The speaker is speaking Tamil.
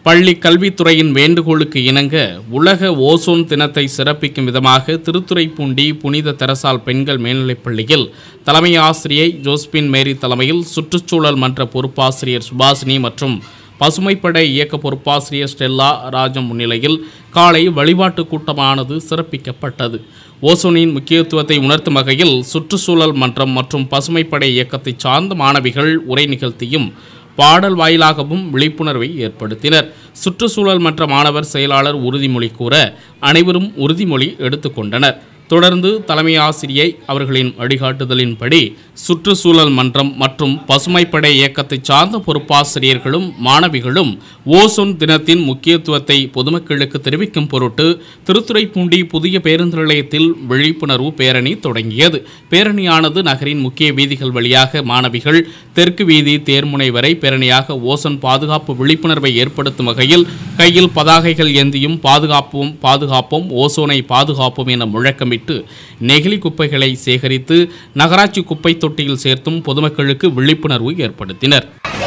பள்ளி கல்வித்துறையின் வேண்டுகோளுக்கு இணங்க உலக ஓசோன் தினத்தை சிறப்பிக்கும் விதமாக திருத்துறைப்பூண்டி புனித தெரசால் பெண்கள் மேல்நிலைப்பள்ளியில் தலைமை ஆசிரியை ஜோஸ்பின் மேரி தலைமையில் சுற்றுச்சூழல் மன்ற பொறுப்பாசிரியர் சுபாஷினி மற்றும் பசுமைப்படை இயக்க பொறுப்பாசிரியர் ஸ்டெல்லா ராஜம் முன்னிலையில் காலை வழிபாட்டு கூட்டமானது சிறப்பிக்கப்பட்டது. ஓசோனின் முக்கியத்துவத்தை உணர்த்தும் வகையில் சுற்றுச்சூழல் மன்றம் மற்றும் பசுமைப்படை இயக்கத்தை சார்ந்த மாணவிகள் உரை நிகழ்த்தியும் பாடல் வாயிலாகவும் விழிப்புணர்வை ஏற்படுத்தினர். சுற்றுச்சூழல் மன்ற மாணவர் செயலாளர் உறுதிமொழி கூற அனைவரும் உறுதிமொழி எடுத்துக்கொண்டனர். தொடர்ந்து தலைமை ஆசிரியை அவர்களின் வழிகாட்டுதலின்படி சுற்றுச்சூழல் மன்றம் மற்றும் பசுமைப்படை இயக்கத்தை சார்ந்த பொறுப்பாசிரியர்களும் மாணவிகளும் ஓசோன் தினத்தின் முக்கியத்துவத்தை பொதுமக்களுக்கு தெரிவிக்கும் பொருட்டு திருத்துறைப்பூண்டி புதிய பேருந்து நிலையத்தில் விழிப்புணர்வு பேரணி தொடங்கியது. பேரணியானது நகரின் முக்கிய வீதிகள் வழியாக மாணவிகள் தெற்கு வீதி தேர்முனை வரை பேரணியாக ஓசோன் பாதுகாப்பு விழிப்புணர்வை ஏற்படுத்தும் வகையில் கையில் பதாகைகள் ஏந்தியும் பாதுகாப்போம் ஓசோனை பாதுகாப்போம் என முழக்கம் நெகிழி குப்பைகளை சேகரித்து நகராட்சி குப்பை தொட்டியில் சேர்த்தும் பொதுமக்களுக்கு விழிப்புணர்வு ஏற்படுத்தினர்.